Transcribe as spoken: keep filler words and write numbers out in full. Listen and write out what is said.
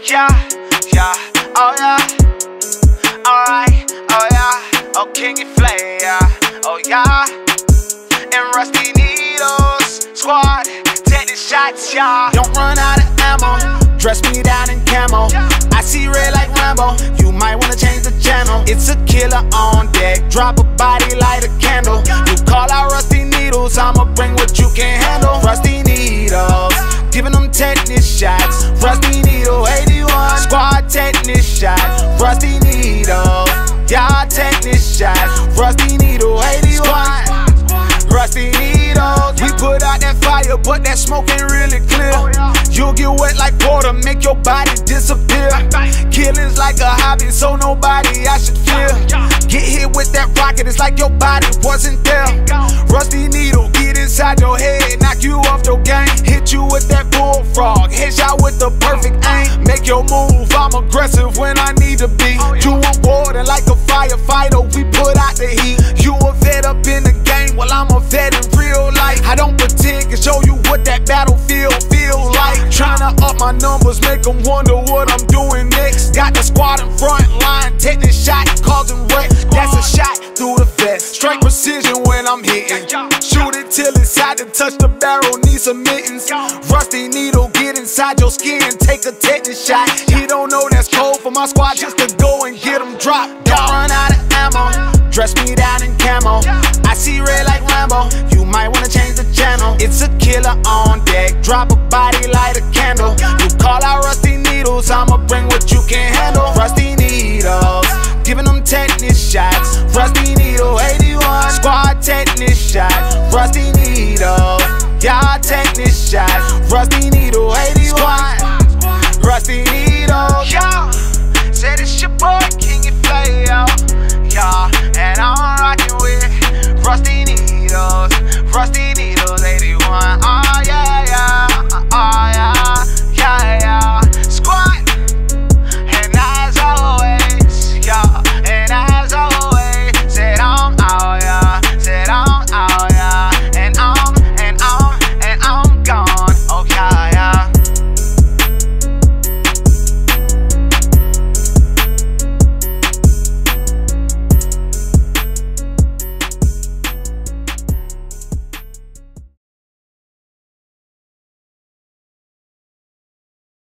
Yeah, yeah, oh yeah. Alright, oh yeah. Oh, King and Flay, yeah. Oh yeah. And Rusty Needles Squad, take the shots, y'all. Don't run out of ammo. Dress me down in camo. I see red like Rambo. You might wanna change the channel. It's a killer on deck. Drop a body, light a candle. You call out Rusty Needles, I'ma bring what you can handle. Rusty Needles, giving them tetanus shots. Rusty Needle eighty-one, squad tetanus shot. Rusty Needle, y'all tetanus shot. Rusty Needle eighty-one, Rusty Needles. We put out that fire, but that smoke ain't really clear. You'll get wet like water, make your body disappear. Killing's like a hobby, so nobody I should fear. Get hit with that rocket, it's like your body wasn't there. Rusty Needle, get inside your head, knock you off your game. Hit you with that bullfrog, headshot with the perfect aim. Make your move, I'm aggressive when I need to be. You want water like a firefighter, we put out the heat. You a vet up in the game, well I'm a vet in real life. I don't pretend, can show you what that battlefield feels like. Tryna up my numbers, make them wonder what I'm doing next. Got the squad in front line, taking shot, causing wreck. That's a shot through the vest, straight precision when I'm hitting. Shoot it till it's out to touch the barrel, need some mittens. Rusty Needle, get inside your skin, take a tetanus shot. He don't know that's cold for my squad just to go and get him dropped. Don't run out of ammo, dress me down in camo. I see red like Rambo, you might wanna change the channel. It's a killer on deck, drop a body, light a candle. You call out Rusty Needles, I'ma bring what you can handle. Rusty Needles, giving them tetanus shots. Rusty Needle eighty-one, squad tetanus shot. Rusty Needle, y'all tetanus shot. Rusty